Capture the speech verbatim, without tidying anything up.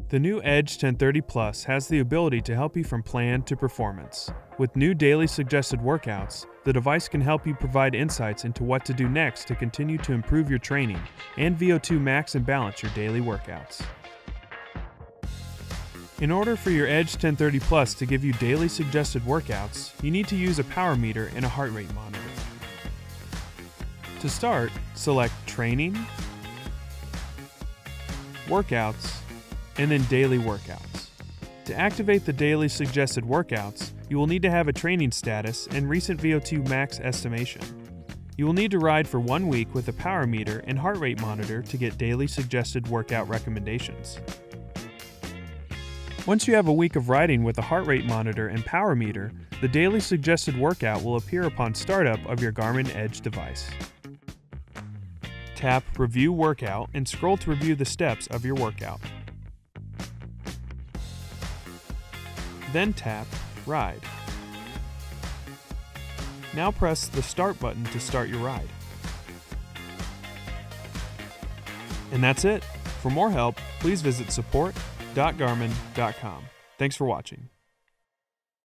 The new Edge ten thirty Plus has the ability to help you from plan to performance. With new daily suggested workouts, the device can help you provide insights into what to do next to continue to improve your training and V O two max and balance your daily workouts. In order for your Edge ten thirty Plus to give you daily suggested workouts, you need to use a power meter and a heart rate monitor. To start, select Training, Workouts, and then Daily Workouts. To activate the daily suggested workouts, you will need to have a training status and recent V O two max estimation. You will need to ride for one week with a power meter and heart rate monitor to get daily suggested workout recommendations. Once you have a week of riding with a heart rate monitor and power meter, the daily suggested workout will appear upon startup of your Garmin Edge device. Tap Review Workout and scroll to review the steps of your workout. Then tap Ride. Now press the Start button to start your ride. And that's it. For more help, please visit support dot garmin dot com. Thanks for watching.